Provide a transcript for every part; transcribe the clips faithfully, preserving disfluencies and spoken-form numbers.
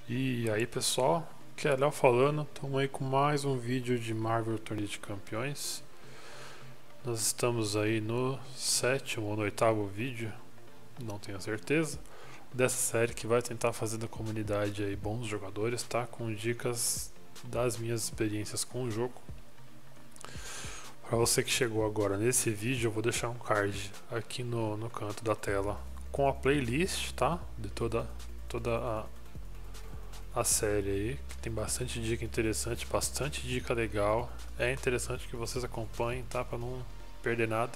E aí pessoal, que é Léo falando, estamos aí com mais um vídeo de Marvel Torneio de Campeões. Nós estamos aí no sétimo ou no oitavo vídeo, não tenho certeza, dessa série que vai tentar fazer da comunidade aí bons jogadores, tá? Com dicas das minhas experiências com o jogo. Para você que chegou agora nesse vídeo, eu vou deixar um card aqui no, no canto da tela com a playlist, tá? De toda, toda a a série aí, que tem bastante dica interessante, bastante dica legal. É interessante que vocês acompanhem, tá? Para não perder nada.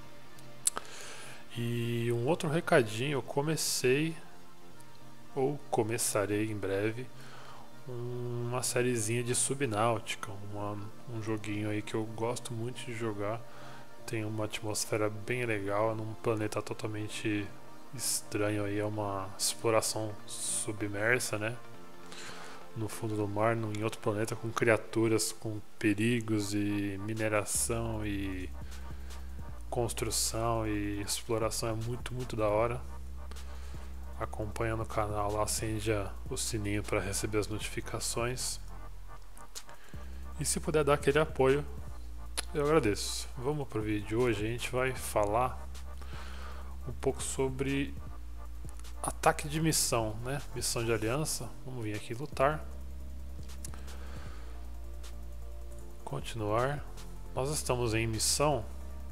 E um outro recadinho, eu comecei ou começarei em breve uma sériezinha de Subnáutica, uma, um joguinho aí que eu gosto muito de jogar. Tem uma atmosfera bem legal, num planeta totalmente estranho aí, é uma exploração submersa, né? No fundo do mar, em outro planeta, com criaturas, com perigos e mineração e construção e exploração. É muito, muito da hora. Acompanha no canal lá, acende o sininho para receber as notificações. E se puder dar aquele apoio, eu agradeço. Vamos para o vídeo de hoje. A gente vai falar um pouco sobre ataque de missão, né? Missão de aliança. Vamos vir aqui lutar. Continuar. Nós estamos em missão.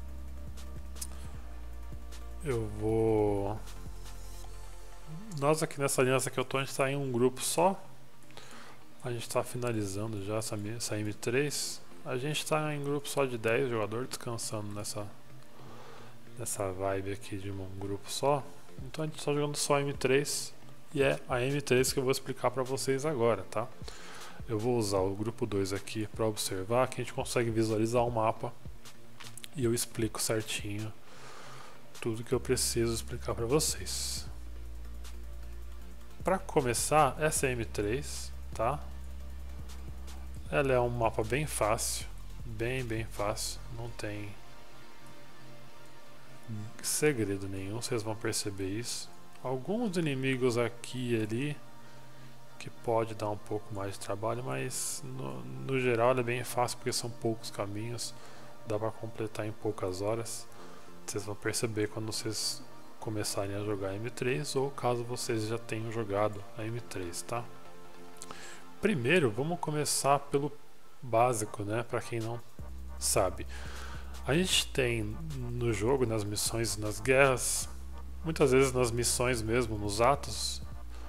Eu vou. Nós aqui nessa aliança que eu tô, a gente está em um grupo só. A gente está finalizando já essa, essa M três. A gente está em grupo só de dez jogadores, descansando nessa, nessa vibe aqui de um grupo só. Então a gente está jogando só M três e é a M três que eu vou explicar para vocês agora, tá? Eu vou usar o grupo dois aqui para observar que a gente consegue visualizar o mapa e eu explico certinho tudo que eu preciso explicar para vocês. Para começar, essa é a M três, tá? Ela é um mapa bem fácil, bem bem fácil, não tem segredo nenhum, vocês vão perceber isso. Alguns inimigos aqui e ali que pode dar um pouco mais de trabalho, mas no, no geral ela é bem fácil porque são poucos caminhos, dá para completar em poucas horas. Vocês vão perceber quando vocês começarem a jogar M três ou caso vocês já tenham jogado a M três, tá? Primeiro, vamos começar pelo básico, né? Para quem não sabe. A gente tem no jogo, nas missões, nas guerras, muitas vezes nas missões mesmo, nos atos,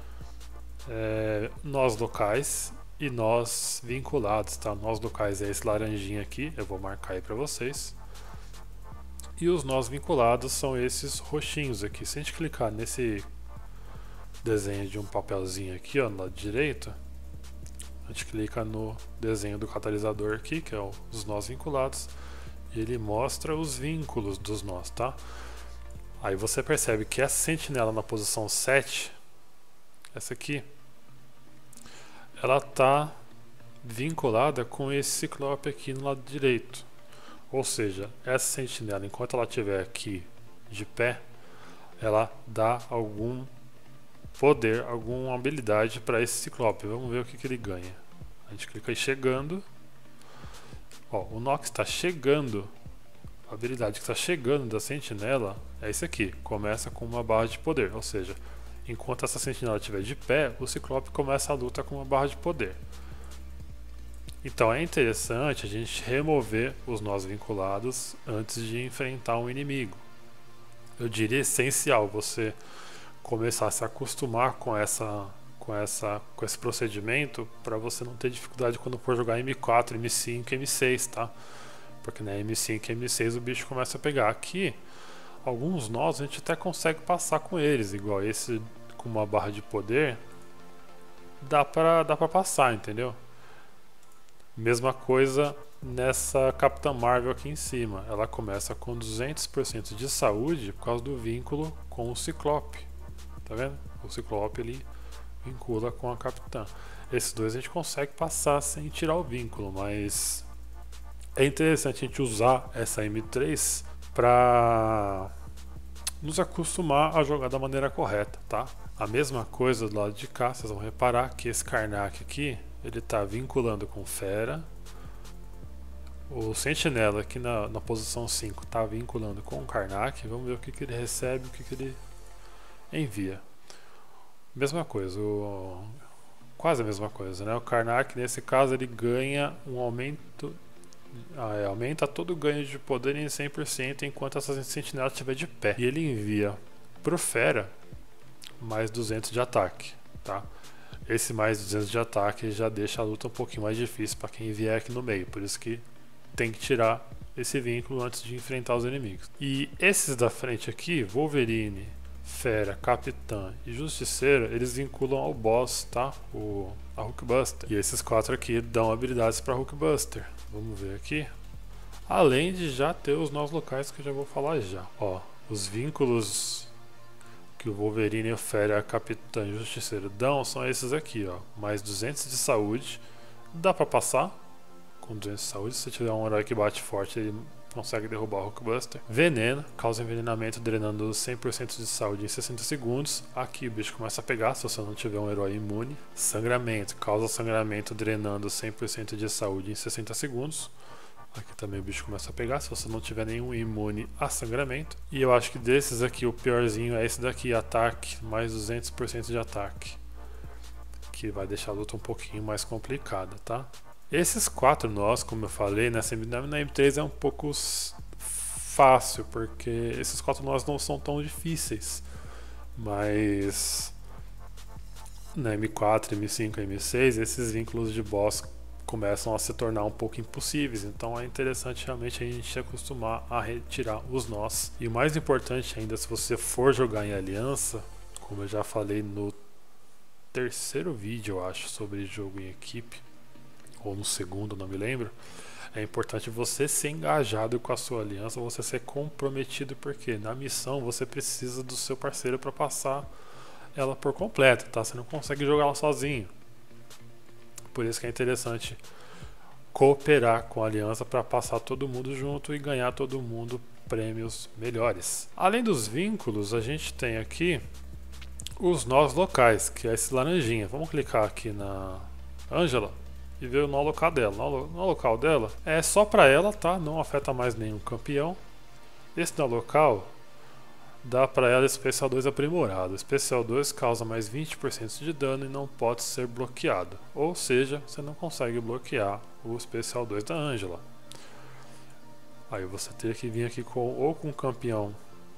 é, nós locais e nós vinculados, tá? Nós locais é esse laranjinha aqui, eu vou marcar aí para vocês. E os nós vinculados são esses roxinhos aqui. Se a gente clicar nesse desenho de um papelzinho aqui, ó, no lado direito, a gente clica no desenho do catalisador aqui, que é os nós vinculados. E ele mostra os vínculos dos nós, tá? Aí você percebe que essa sentinela na posição sete, essa aqui, ela tá vinculada com esse ciclope aqui no lado direito. Ou seja, essa sentinela, enquanto ela estiver aqui de pé, ela dá algum poder, alguma habilidade para esse ciclope. Vamos ver o que, que ele ganha. A gente clica em chegando. Ó, o nó que está chegando, a habilidade que está chegando da sentinela é esse aqui. Começa com uma barra de poder, ou seja, enquanto essa sentinela estiver de pé, o ciclope começa a luta com uma barra de poder. Então é interessante a gente remover os nós vinculados antes de enfrentar um inimigo. Eu diria essencial você começar a se acostumar com essa com essa com esse procedimento para você não ter dificuldade quando for jogar M quatro, M cinco, M seis, tá? Porque na M cinco e M seis o bicho começa a pegar. Aqui, alguns nós a gente até consegue passar com eles, igual esse com uma barra de poder, dá pra, dá pra passar, entendeu? Mesma coisa nessa Capitã Marvel aqui em cima. Ela começa com duzentos por cento de saúde por causa do vínculo com o Ciclope. Tá vendo? O Ciclope ele vincula com a Capitã. Esses dois a gente consegue passar sem tirar o vínculo, mas é interessante a gente usar essa M três para nos acostumar a jogar da maneira correta, tá? A mesma coisa do lado de cá, vocês vão reparar que esse Karnak aqui, ele está vinculando com Fera. O Sentinela aqui na, na posição cinco está vinculando com o Karnak. Vamos ver o que, que ele recebe, o que, que ele envia. Mesma coisa, o, quase a mesma coisa, né? O Karnak nesse caso ele ganha um aumento, ah, é, aumenta todo o ganho de poder em cem por cento enquanto essa Sentinela estiver de pé. E ele envia pro Fera mais duzentos de ataque, tá? Esse mais duzentos de ataque já deixa a luta um pouquinho mais difícil para quem vier aqui no meio, por isso que tem que tirar esse vínculo antes de enfrentar os inimigos. E esses da frente aqui, Wolverine, Fera, Capitã e Justiceiro, eles vinculam ao boss, tá? O, a Hulkbuster. E esses quatro aqui dão habilidades para Hulkbuster. Vamos ver aqui. Além de já ter os nós locais que eu já vou falar já. Ó, os vínculos que o Wolverine, o Fera, a Capitã e o Justiceiro dão são esses aqui, ó. Mais duzentos de saúde. Dá pra passar com duzentos de saúde. Se tiver um herói que bate forte, ele consegue derrubar o Hulkbuster. Veneno, causa envenenamento drenando cem por cento de saúde em sessenta segundos. Aqui o bicho começa a pegar se você não tiver um herói imune. Sangramento, causa sangramento drenando cem por cento de saúde em sessenta segundos. Aqui também o bicho começa a pegar se você não tiver nenhum imune a sangramento. E eu acho que desses aqui o piorzinho é esse daqui, ataque, mais duzentos por cento de ataque, que vai deixar a luta um pouquinho mais complicada, tá? Esses quatro nós, como eu falei, nessa na M três é um pouco fácil, porque esses quatro nós não são tão difíceis, mas na M quatro, M cinco e M seis esses vínculos de boss começam a se tornar um pouco impossíveis, então é interessante realmente a gente se acostumar a retirar os nós. E o mais importante ainda, se você for jogar em aliança, como eu já falei no terceiro vídeo, eu acho, sobre jogo em equipe, ou no segundo, não me lembro, é importante você ser engajado com a sua aliança, você ser comprometido, porque na missão você precisa do seu parceiro para passar ela por completo, tá? Você não consegue jogar ela sozinho. Por isso que é interessante cooperar com a aliança para passar todo mundo junto e ganhar todo mundo prêmios melhores. Além dos vínculos, a gente tem aqui os nós locais, que é esse laranjinha. Vamos clicar aqui na Angela e ver o nó local dela. O nó local dela é só para ela, tá? Não afeta mais nenhum campeão. Esse nó local dá para ela especial dois aprimorado. Especial dois causa mais vinte por cento de dano e não pode ser bloqueado. Ou seja, você não consegue bloquear o especial dois da Angela. Aí você teria que vir aqui com, ou com um campeão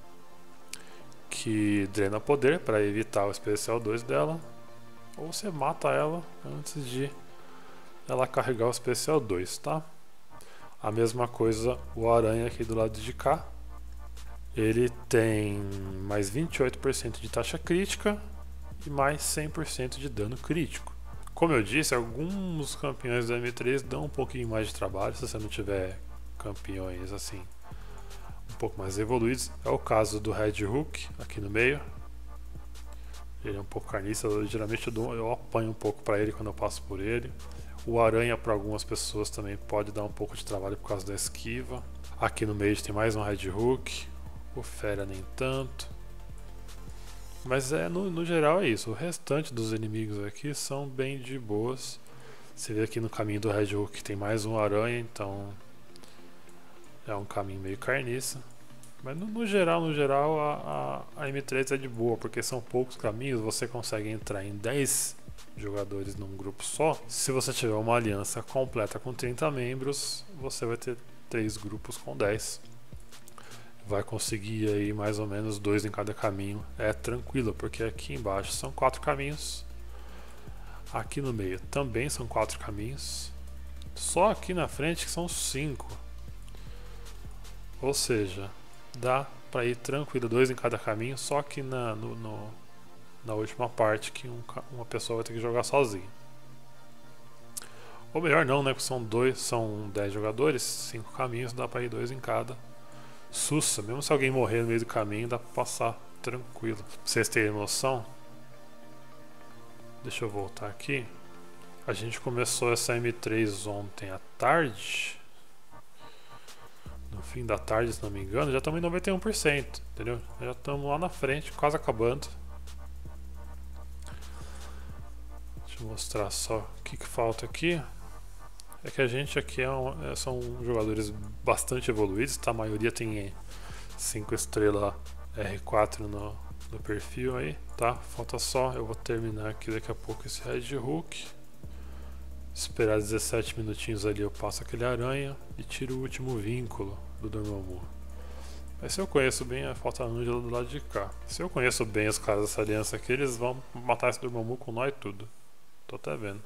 que drena poder para evitar o especial dois dela, ou você mata ela antes de ela carregar o especial dois, tá? A mesma coisa o aranha aqui do lado de cá. Ele tem mais vinte e oito por cento de taxa crítica e mais cem por cento de dano crítico. Como eu disse, alguns campeões da M três dão um pouquinho mais de trabalho se você não tiver campeões assim um pouco mais evoluídos. É o caso do Red Hulk aqui no meio. Ele é um pouco carniça, eu, geralmente eu, dou, eu apanho um pouco para ele quando eu passo por ele. O aranha para algumas pessoas também pode dar um pouco de trabalho por causa da esquiva. Aqui no meio tem mais um Red Hulk. O Fera nem tanto. Mas é, no, no geral é isso. O restante dos inimigos aqui são bem de boas. Você vê aqui no caminho do Red Hulk tem mais um aranha, então é um caminho meio carniça. Mas no, no geral, no geral a, a, a M três é de boa, porque são poucos caminhos. Você consegue entrar em dez jogadores num grupo só. Se você tiver uma aliança completa com trinta membros, você vai ter três grupos com dez. Vai conseguir aí mais ou menos dois em cada caminho. É tranquilo, porque aqui embaixo são quatro caminhos. Aqui no meio também são quatro caminhos. Só aqui na frente que são cinco. Ou seja, dá para ir tranquilo, dois em cada caminho. Só que na, no, no, na última parte que um, uma pessoa vai ter que jogar sozinha. Ou melhor não, né? Porque são dois, são dez jogadores, cinco caminhos, dá para ir dois em cada. Sussa, mesmo se alguém morrer no meio do caminho, dá pra passar tranquilo. Pra vocês terem noção, deixa eu voltar aqui. A gente começou essa M três ontem à tarde. No fim da tarde, se não me engano, já estamos em noventa e um por cento, entendeu? Já estamos lá na frente, quase acabando. Deixa eu mostrar só o que, que falta aqui. É que a gente aqui é um, é, são jogadores bastante evoluídos, tá? A maioria tem cinco estrelas R quatro no, no perfil aí, tá? Falta só, eu vou terminar aqui daqui a pouco esse Red Hook. Esperar dezessete minutinhos ali, eu passo aquele aranha e tiro o último vínculo do Dormammu. Mas se eu conheço bem, a falta Ângela do lado de cá. Se eu conheço bem os caras dessa aliança aqui, eles vão matar esse Dormammu com nó e tudo. Tô até vendo.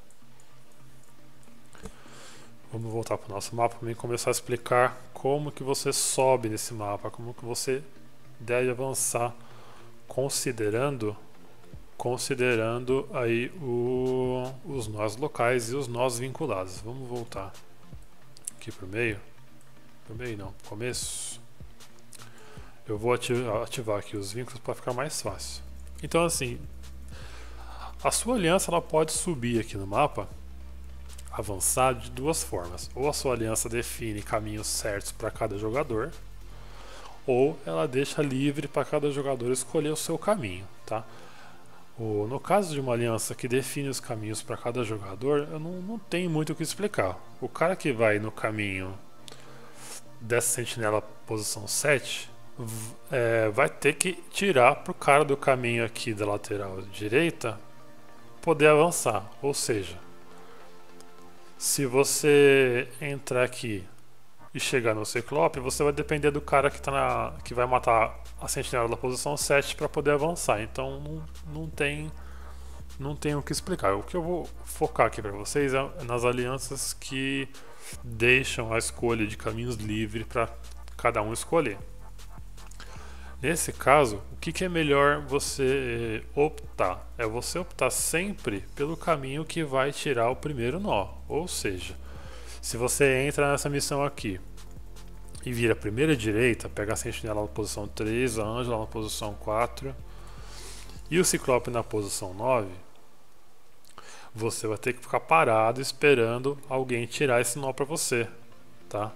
Vamos voltar para o nosso mapa para mim começar a explicar como que você sobe nesse mapa, como que você deve avançar, considerando considerando aí o, os nós locais e os nós vinculados. Vamos voltar aqui para o meio. Para o meio não, começo. Eu vou ativar, ativar aqui os vínculos para ficar mais fácil. Então assim, a sua aliança ela pode subir aqui no mapa, avançar de duas formas. Ou a sua aliança define caminhos certos para cada jogador, ou ela deixa livre para cada jogador escolher o seu caminho, tá? O, no caso de uma aliança que define os caminhos para cada jogador, eu não, não tenho muito o que explicar. O cara que vai no caminho dessa sentinela posição sete é, vai ter que tirar para o cara do caminho aqui da lateral direita poder avançar. Ou seja, se você entrar aqui e chegar no Ciclope, você vai depender do cara que, tá na, que vai matar a sentinela da posição sete para poder avançar. Então não, não, tem, não tem o que explicar. O que eu vou focar aqui para vocês é nas alianças que deixam a escolha de caminhos livre para cada um escolher. Nesse caso, o que, que é melhor você optar? É você optar sempre pelo caminho que vai tirar o primeiro nó. Ou seja, se você entra nessa missão aqui e vira a primeira direita, pega a sentinela na posição três, a Ângela na posição quatro e o Ciclope na posição nove, você vai ter que ficar parado esperando alguém tirar esse nó para você, tá?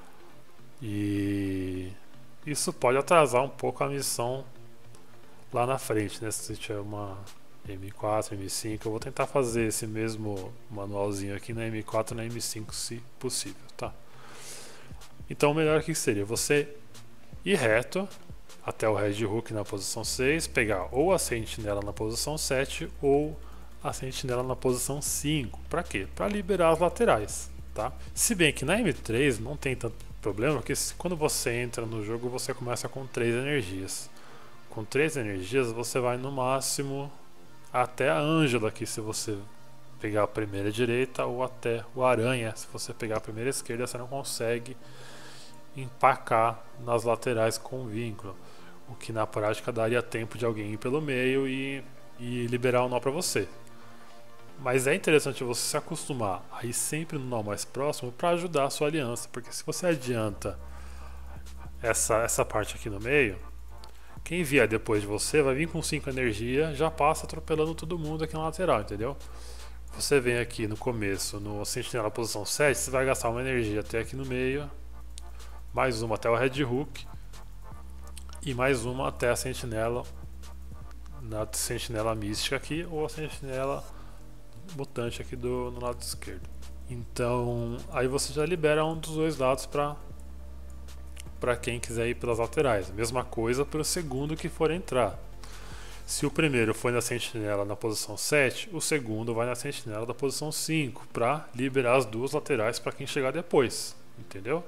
E isso pode atrasar um pouco a missão lá na frente, né? Se tiver uma M quatro, M cinco, eu vou tentar fazer esse mesmo manualzinho aqui na M quatro e na M cinco se possível, tá? Então o melhor aqui seria você ir reto até o Red Hook na posição seis, pegar ou a sentinela na posição sete ou a sentinela na posição cinco. Para quê? Para liberar as laterais, tá? Se bem que na M três não tem tanto problema, porque quando você entra no jogo você começa com três energias. Com três energias você vai no máximo até a Ângela aqui, se você pegar a primeira direita, ou até o Aranha, se você pegar a primeira esquerda, você não consegue empacar nas laterais com vínculo, o que na prática daria tempo de alguém ir pelo meio e, e liberar o nó para você. Mas é interessante você se acostumar a ir sempre no nó mais próximo para ajudar a sua aliança, porque se você adianta essa, essa parte aqui no meio, quem vier depois de você vai vir com cinco energia, já passa atropelando todo mundo aqui na lateral, entendeu? Você vem aqui no começo, no sentinela posição sete, você vai gastar uma energia até aqui no meio, mais uma até o Red Hook e mais uma até a sentinela, na sentinela mística aqui, ou a sentinela mutante aqui do, no lado esquerdo. Então aí você já libera um dos dois lados para para quem quiser ir pelas laterais. Mesma coisa para o segundo que for entrar. Se o primeiro foi na sentinela na posição sete, o segundo vai na sentinela da posição cinco para liberar as duas laterais para quem chegar depois, entendeu?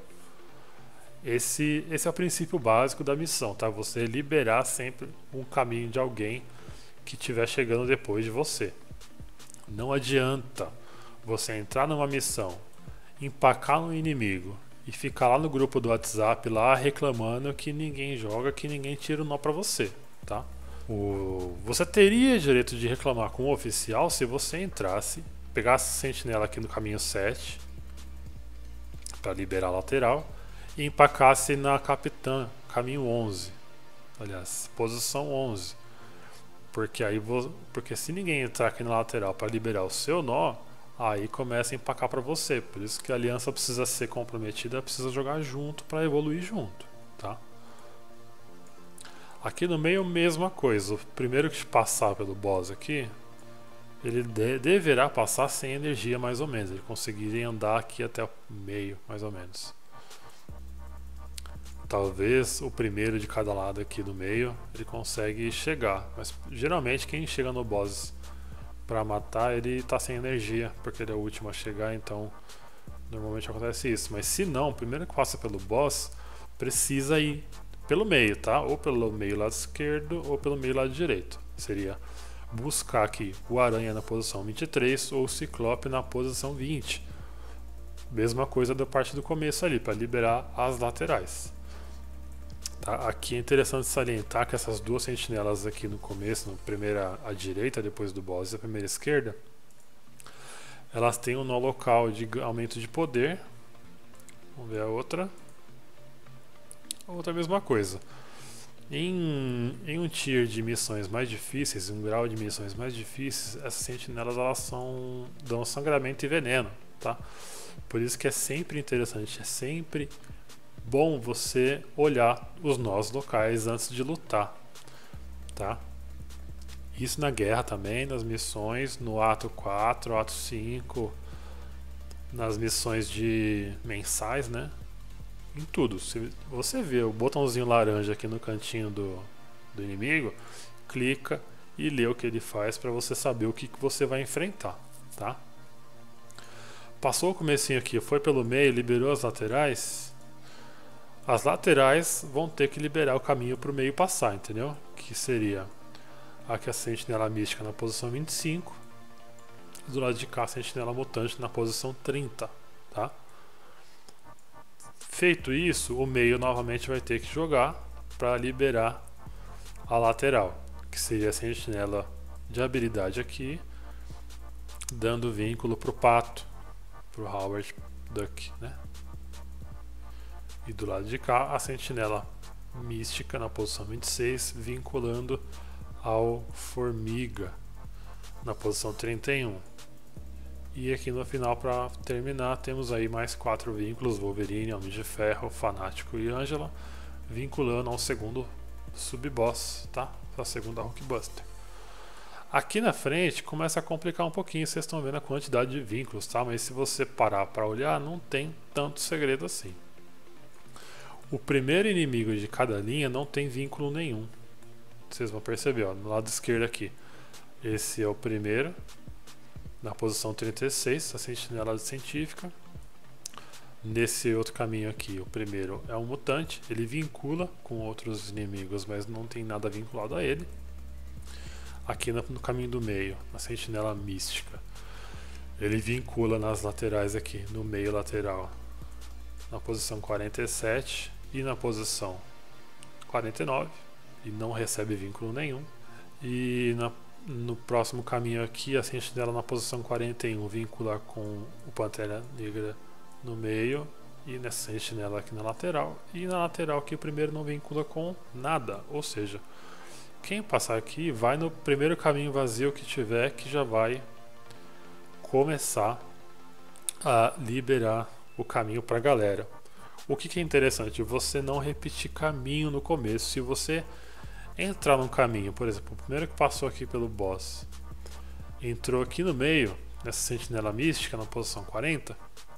Esse, esse é o princípio básico da missão, tá? Você liberar sempre um caminho de alguém que estiver chegando depois de você. Não adianta você entrar numa missão, empacar no inimigo e ficar lá no grupo do WhatsApp lá reclamando que ninguém joga, que ninguém tira o nó pra você, tá? O... Você teria direito de reclamar com o oficial se você entrasse, pegasse a sentinela aqui no caminho sete para liberar a lateral e empacasse na capitã, caminho onze, aliás, posição onze. Porque aí vou, porque se ninguém entrar aqui na lateral para liberar o seu nó, aí começa a empacar para você. Por isso que a aliança precisa ser comprometida, precisa jogar junto para evoluir junto, tá? Aqui no meio, mesma coisa. O primeiro que passar pelo boss aqui, ele de deverá passar sem energia mais ou menos, ele conseguiria andar aqui até o meio mais ou menos. Talvez o primeiro de cada lado aqui do meio ele consegue chegar, mas geralmente quem chega no boss para matar ele tá sem energia, porque ele é o último a chegar, então normalmente acontece isso. Mas se não, o primeiro que passa pelo boss precisa ir pelo meio, tá? Ou pelo meio lado esquerdo ou pelo meio lado direito. Seria buscar aqui o Aranha na posição vinte e três ou o Ciclope na posição vinte. Mesma coisa da parte do começo ali, para liberar as laterais. Tá? Aqui é interessante salientar que essas duas sentinelas aqui no começo, no primeira à direita, depois do boss, e a primeira à esquerda, elas têm um nó local de aumento de poder. Vamos ver a outra. A outra mesma coisa. Em, em um tier de missões mais difíceis, um grau de missões mais difíceis, essas sentinelas elas são, dão sangramento e veneno, tá? Por isso que é sempre interessante, é sempre bom você olhar os nós locais antes de lutar, tá? Isso na guerra também, nas missões, no ato quatro, ato cinco, nas missões de mensais, né? Em tudo. Se você vê o botãozinho laranja aqui no cantinho do, do inimigo, clica e lê o que ele faz para você saber o que, que você vai enfrentar, tá? Passou o comecinho aqui, foi pelo meio, liberou as laterais. As laterais vão ter que liberar o caminho para o meio passar, entendeu? Que seria aqui a sentinela mística na posição vinte e cinco, do lado de cá a sentinela mutante na posição trinta, tá? Feito isso, o meio novamente vai ter que jogar para liberar a lateral, que seria a sentinela de habilidade aqui, dando vínculo para o pato, para o Howard Duck, né? E do lado de cá a sentinela mística na posição vinte e seis, vinculando ao formiga na posição trinta e um. E aqui no final, para terminar, temos aí mais quatro vínculos: Wolverine, Homem de Ferro, Fanático e Angela, vinculando ao segundo sub-boss, tá? A segunda Hulkbuster. Aqui na frente começa a complicar um pouquinho, vocês estão vendo a quantidade de vínculos, tá? Mas se você parar para olhar, não tem tanto segredo assim. O primeiro inimigo de cada linha não tem vínculo nenhum. Vocês vão perceber, ó, no lado esquerdo aqui. Esse é o primeiro, na posição trinta e seis, a sentinela científica. Nesse outro caminho aqui, o primeiro é um mutante, ele vincula com outros inimigos, mas não tem nada vinculado a ele. Aqui no, no caminho do meio, a sentinela mística, ele vincula nas laterais aqui, no meio lateral, na posição quarenta e sete e na posição quarenta e nove, e não recebe vínculo nenhum. E na, no próximo caminho aqui, a sentinela na posição quarenta e um vincula com o Pantera Negra no meio, e nessa sentinela aqui na lateral, e na lateral aqui o primeiro não vincula com nada, ou seja, quem passar aqui vai no primeiro caminho vazio que tiver, que já vai começar a liberar o caminho para a galera. O que, que é interessante? Você não repetir caminho no começo. Se você entrar num caminho, por exemplo, o primeiro que passou aqui pelo boss entrou aqui no meio, nessa sentinela mística na posição quarenta,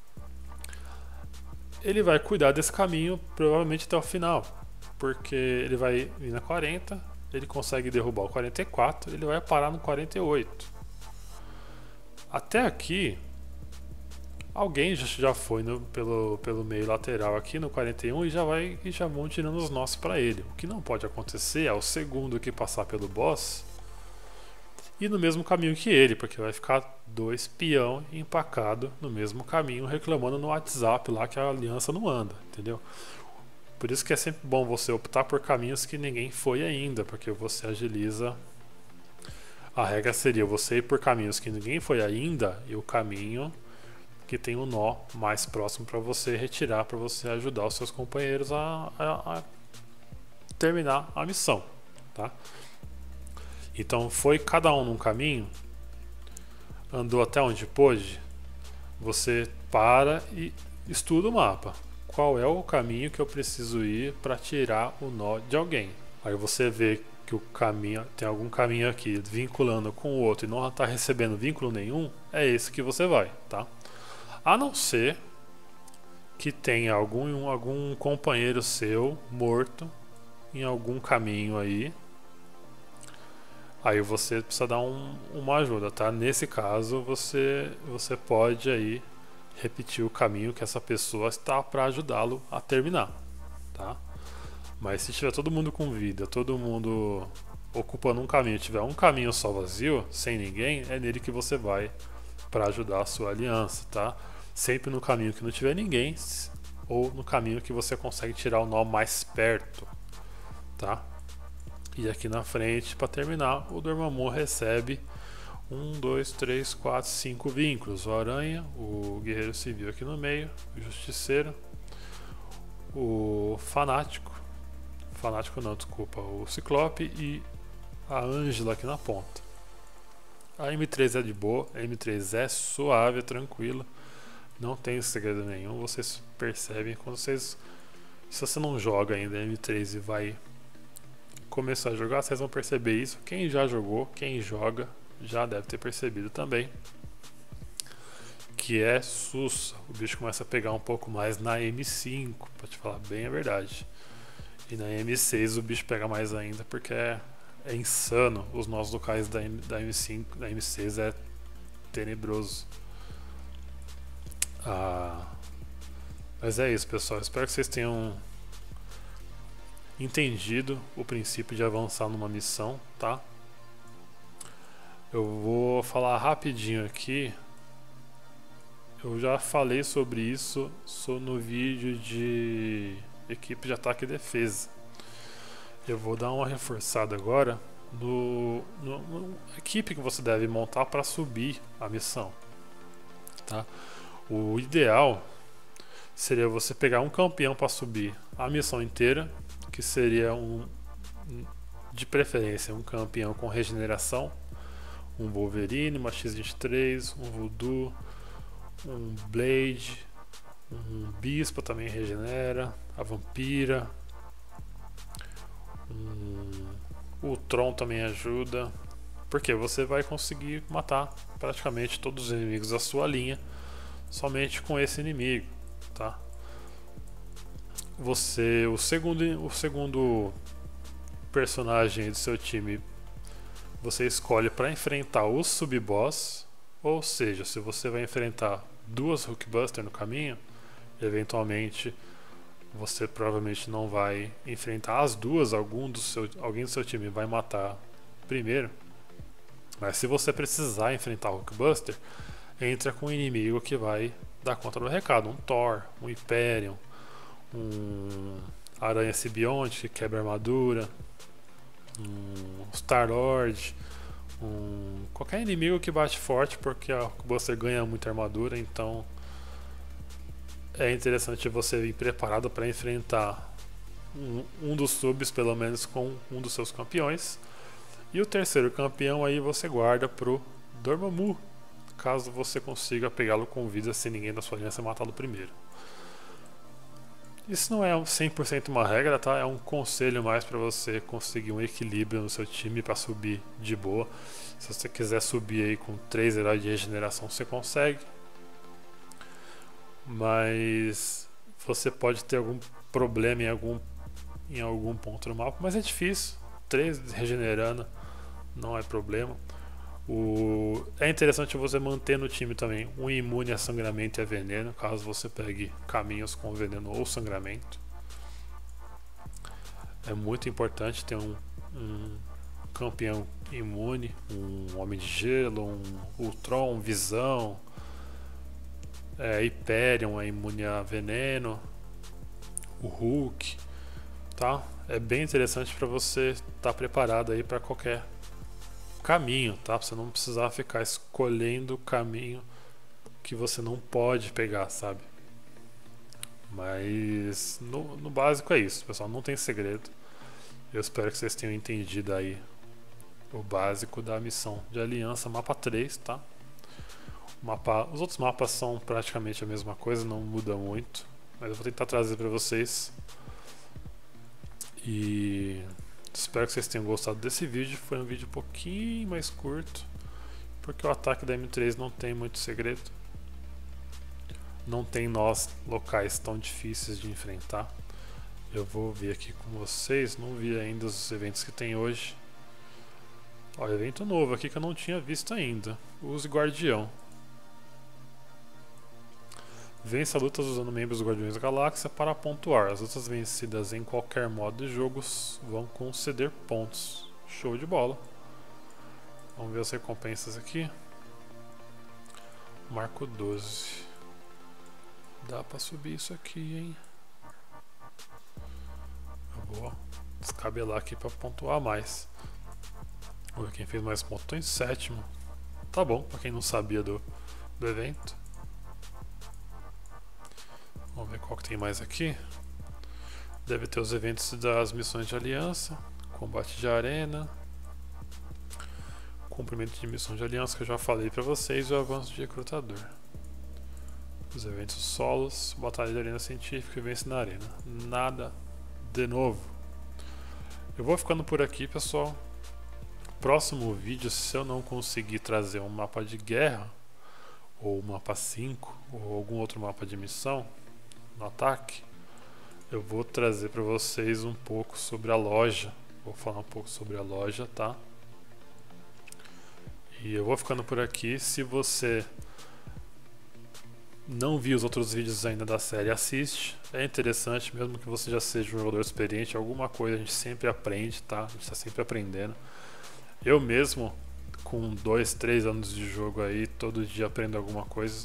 ele vai cuidar desse caminho provavelmente até o final, porque ele vai ir na quarenta, ele consegue derrubar o quarenta e quatro, ele vai parar no quarenta e oito. Até aqui alguém já foi no, pelo, pelo meio lateral aqui no quarenta e um e já vai e já vão tirando os nós para ele. O que não pode acontecer é o segundo que passar pelo boss e no mesmo caminho que ele, porque vai ficar dois peão empacado no mesmo caminho reclamando no WhatsApp lá que a aliança não anda, entendeu? Por isso que é sempre bom você optar por caminhos que ninguém foi ainda, porque você agiliza. A regra seria você ir por caminhos que ninguém foi ainda e o caminho que tem um nó mais próximo para você retirar, para você ajudar os seus companheiros a, a, a terminar a missão, tá? Então foi cada um num caminho, andou até onde pôde, você para e estuda o mapa. Qual é o caminho que eu preciso ir para tirar o nó de alguém? Aí você vê que o caminho tem algum caminho aqui vinculando com o outro e não está recebendo vínculo nenhum, é esse que você vai, tá? A não ser que tenha algum, algum companheiro seu morto em algum caminho aí, aí você precisa dar um, uma ajuda, tá? Nesse caso você, você pode aí repetir o caminho que essa pessoa está para ajudá-lo a terminar, tá? Mas se tiver todo mundo com vida, todo mundo ocupando um caminho, tiver um caminho só vazio, sem ninguém, é nele que você vai para ajudar a sua aliança, tá? Sempre no caminho que não tiver ninguém, ou no caminho que você consegue tirar o nó mais perto, tá? E aqui na frente, para terminar, o Dormammu recebe um, dois, três, quatro, cinco vínculos. O Aranha, o Guerreiro Civil aqui no meio, o Justiceiro, o Fanático, Fanático não, desculpa, o Ciclope e a Ângela aqui na ponta. A M três é de boa, a M três é suave, é tranquila. Não tem segredo nenhum, vocês percebem quando vocês... Se você não joga ainda M três e vai começar a jogar, vocês vão perceber isso. Quem já jogou, quem joga, já deve ter percebido também. Que é sussa. O bicho começa a pegar um pouco mais na M cinco, pra te falar bem a verdade. E na M seis o bicho pega mais ainda, porque é, é insano. Os nós locais da, da M cinco, da M seis é tenebroso. Ah, mas é isso, pessoal. Espero que vocês tenham entendido o princípio de avançar numa missão, tá? Eu vou falar rapidinho aqui. Eu já falei sobre isso no vídeo de equipe de ataque e defesa. Eu vou dar uma reforçada agora no, no, no equipe que você deve montar para subir a missão, tá? O ideal seria você pegar um campeão para subir a missão inteira, que seria um, de preferência, um campeão com regeneração, um Wolverine, uma X vinte e três, um Voodoo, um Blade, um Bispo também regenera, a Vampira, um, o Tron também ajuda, porque você vai conseguir matar praticamente todos os inimigos da sua linha somente com esse inimigo, tá? Você, o segundo, o segundo personagem do seu time, você escolhe para enfrentar o sub-boss, ou seja, se você vai enfrentar duas Hulkbuster no caminho, eventualmente você provavelmente não vai enfrentar as duas, algum do seu, alguém do seu time vai matar primeiro. Mas se você precisar enfrentar o Hulkbuster, entra com um inimigo que vai dar conta do recado, um Thor, um Hyperion, um Aranha Simbionte que quebra armadura, um Star-Lord, um... qualquer inimigo que bate forte, porque o Hulkbuster ganha muita armadura, então é interessante você vir preparado para enfrentar um, um dos subs, pelo menos com um dos seus campeões. E o terceiro campeão aí você guarda pro Dormammu, caso você consiga pegá-lo com vida sem ninguém da sua aliança matá-lo primeiro. Isso não é cem por cento uma regra, tá? É um conselho mais para você conseguir um equilíbrio no seu time para subir de boa. Se você quiser subir aí com três heróis de regeneração, você consegue. Mas você pode ter algum problema em algum, em algum ponto do mapa, mas é difícil. três regenerando não é problema. O... É interessante você manter no time também um imune a sangramento e a veneno, caso você pegue caminhos com veneno ou sangramento. É muito importante ter um, um campeão imune, um Homem de Gelo, um Ultron, um Visão, é, Hyperion é imune a veneno, o Hulk, tá? É bem interessante para você estar tá preparado aí para qualquer caminho, tá? Pra você não precisar ficar escolhendo o caminho que você não pode pegar, sabe? Mas no, no básico é isso, pessoal, não tem segredo. Eu espero que vocês tenham entendido aí o básico da missão de aliança mapa três, tá? O mapa, os outros mapas são praticamente a mesma coisa, não muda muito, mas eu vou tentar trazer para vocês. E Espero que vocês tenham gostado desse vídeo. Foi um vídeo um pouquinho mais curto, porque o ataque da M três não tem muito segredo. Não tem nós locais tão difíceis de enfrentar. Eu vou ver aqui com vocês. Não vi ainda os eventos que tem hoje. Olha, evento novo aqui que eu não tinha visto ainda. Use Guardião. Vença lutas usando membros dos Guardiões da Galáxia para pontuar. As lutas vencidas em qualquer modo de jogos vão conceder pontos. Show de bola. Vamos ver as recompensas aqui. Marco doze. Dá pra subir isso aqui, hein? Eu vou descabelar aqui pra pontuar mais. Vamos ver quem fez mais pontos. Tô em sétimo. Tá bom, pra quem não sabia do, do evento. Vamos ver qual que tem mais aqui. Deve ter os eventos das missões de aliança, combate de arena, cumprimento de missão de aliança que eu já falei pra vocês, e o avanço de recrutador. Os eventos solos, batalha de arena científica e vence na arena. Nada de novo. Eu vou ficando por aqui, pessoal. Próximo vídeo, se eu não conseguir trazer um mapa de guerra, ou um mapa cinco, ou algum outro mapa de missão no ataque, eu vou trazer para vocês um pouco sobre a loja. Vou falar um pouco sobre a loja, tá? E eu vou ficando por aqui. Se você não viu os outros vídeos ainda da série, assiste. É interessante, mesmo que você já seja um jogador experiente, alguma coisa a gente sempre aprende, tá? A gente está sempre aprendendo. Eu mesmo, com dois, três anos de jogo aí, todo dia aprendo alguma coisa.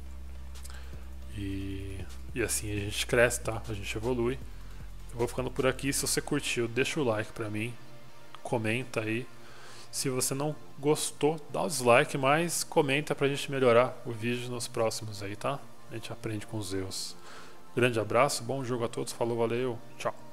E, e assim a gente cresce, tá? A gente evolui. Eu vou ficando por aqui. Se você curtiu, deixa o like pra mim. Comenta aí. Se você não gostou, dá o dislike, mas comenta pra gente melhorar o vídeo nos próximos aí, tá? A gente aprende com os erros. Grande abraço, bom jogo a todos. Falou, valeu, tchau.